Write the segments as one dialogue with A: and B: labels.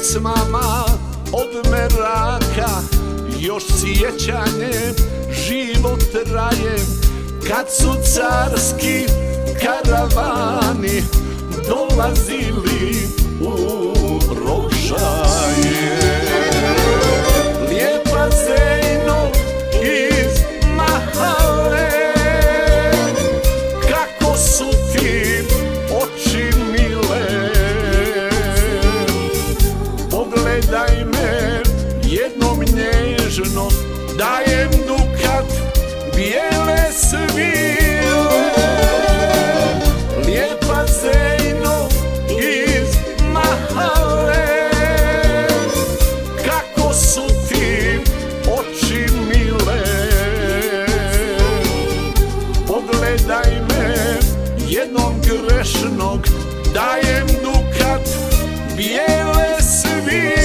A: pjesmama od meraka, još sjećanje život traje. Kad su carski karavani dolazili u Rožaje, lijepa Zejno iz Mahale, kako su ti oči mile. Pogledaj me jednom nježno, dajem dukat bijele svile. Lijepa Zejno iz Mahale, kako su ti oči mile. Pogledaj me jednom grešnog, dajem dukat bijele svile.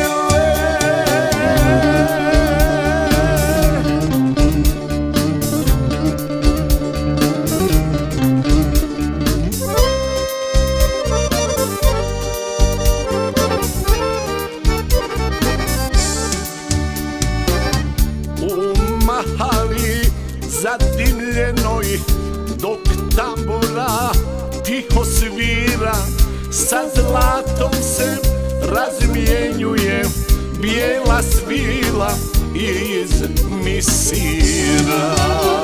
A: Mahali zadimljenoj, dok tambura tiho svira, sa zlatom se razmjenjuje bijela svila iz misira.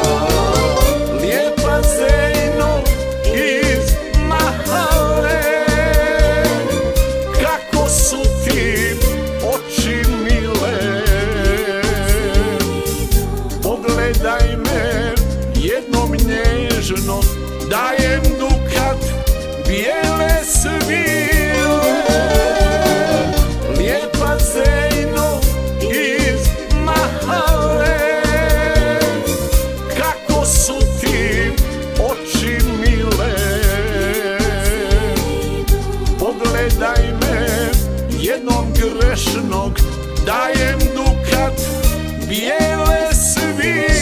A: Lijepa Zejno iz Mahale, kako su ti oči mile. Pogledaj me jednom nježno, dajem dukat bijele svile. Lijepa Zejno iz Mahale, kako su ti oči mile. Pogledaj me jednom grešnog, dajem dukat bijele svile.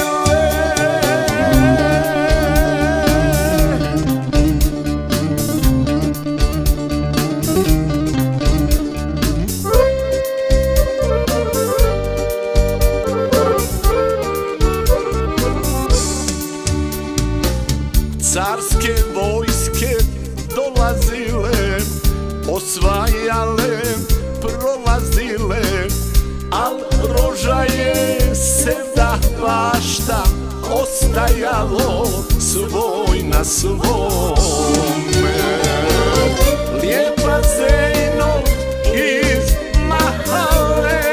A: Carske vojske dolazile, osvajale, prolazile, al Rožaje sevda bašta ostajalo svoj na svome. Lijepa Zejno iz Mahale,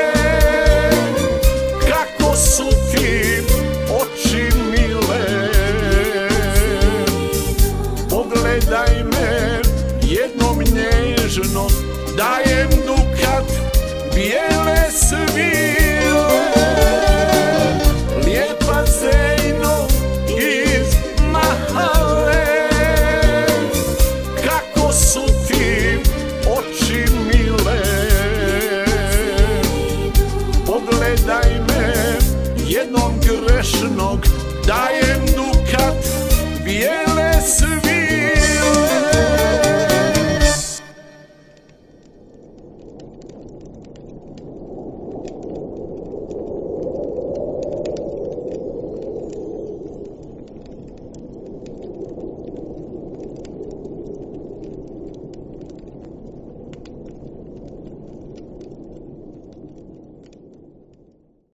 A: kako su ti oči mile. Pogledaj me jednom nježno, dajem dukat bijele svile. Lijepa Zejno iz Mahale, kako su ti oči mile. Pogledaj me jednom grešnog, dajem dukat bijele svile.